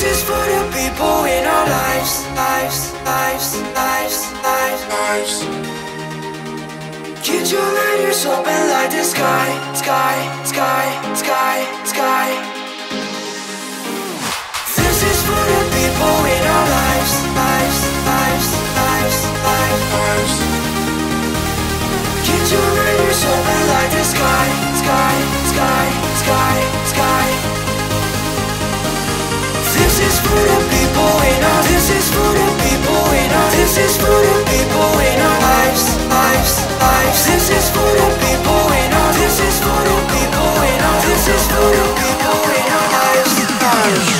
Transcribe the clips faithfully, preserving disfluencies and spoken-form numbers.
This is for the people in our lives, lives, lives, lives, lives, lives. Get your lighters up and light the sky, sky, sky, sky, sky. This is for the people in our lives, lives, lives, lives, lives, lives. Get your lighters up and light the sky, sky, sky, sky, sky. This is for the people in our, this is for the people in our, this is for the people in our lives, lives, lives. This is for the people in our, this is for the people in our, this is for the people in our lives, lives.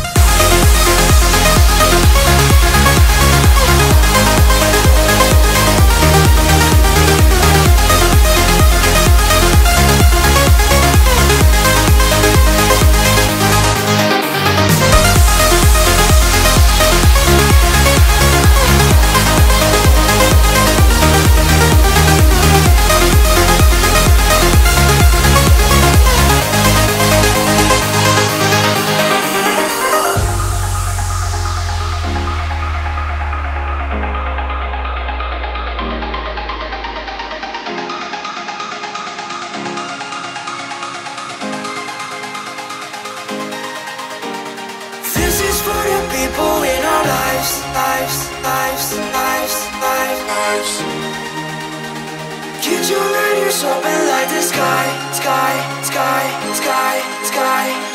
People in our lives, lives, lives, lives, lives, lives. Get your lighters up and light the sky, sky, sky, sky, sky.